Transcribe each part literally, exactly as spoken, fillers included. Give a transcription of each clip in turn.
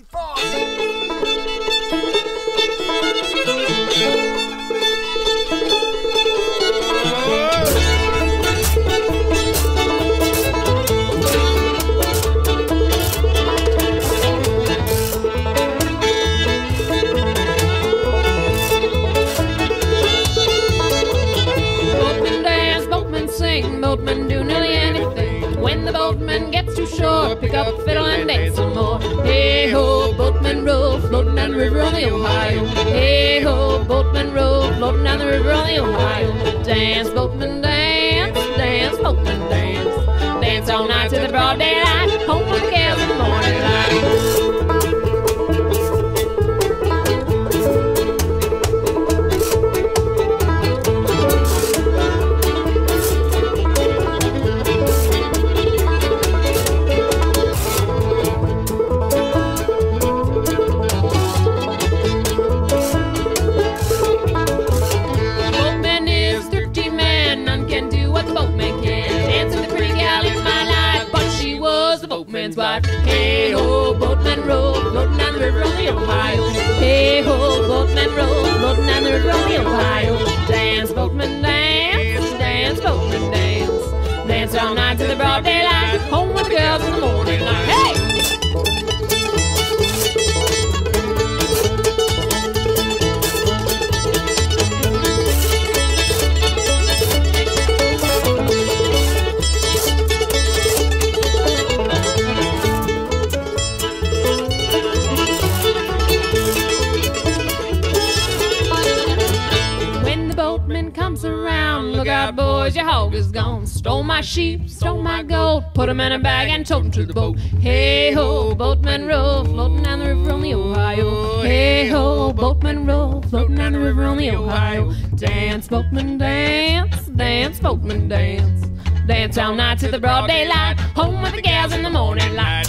Boatmen do nearly anything. When the boatman gets to shore, pick up fiddle and dance some more. Hey ho, boatmen row, floating down the river on the Ohio. Hey ho, boatmen row, floating down the river on the Ohio. Dance, boatmen, dance, dance, boatmen, dance. Dance all night to the broad daylight, home with the gals in the morning light. Boatman's wife. Hey ho, boatman row, floating down the river on the Ohio. Hey ho, boatman row, floating down the river on the Ohio. Dance, boatman, dance, dance, boatman, dance. Dance all night to the broad daylight, home with the girls in the morning light. Hey! Look out, boys, your hog is gone. Stole my sheep, stole my gold, put 'em in a bag and tote 'em to the boat. Hey ho, boatman row, floating down the river on the Ohio. Hey ho, boatman row, floating down the river on the Ohio. Dance, boatman, dance, dance, boatman, dance. Dance all night to the broad daylight, home with the gals in the morning light.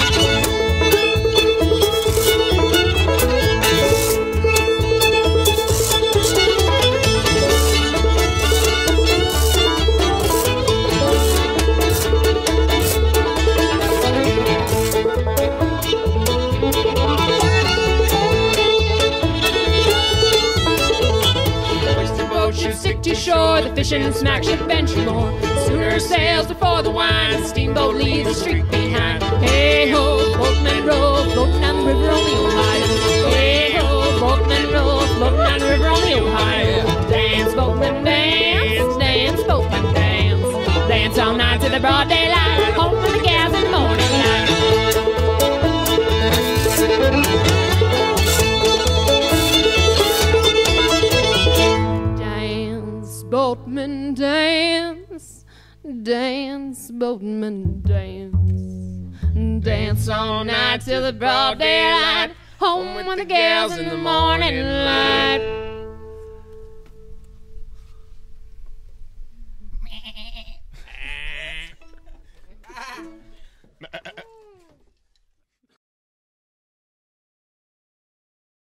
Stick to shore, the fishing smack ship and more. Sooner sails before the wine, the steamboat leaves the street behind. Hey ho, boatman row, floating down the river on the Ohio. Hey ho, boatman row, floating down the river on the Ohio. Dance, boatman, dance, dance, boatman, dance. Dance all night to the broad daylight, home with the gals in the morning light. Boatman, dance, dance, boatman, dance. Dance all night till the broad daylight, home with the gals in the morning light.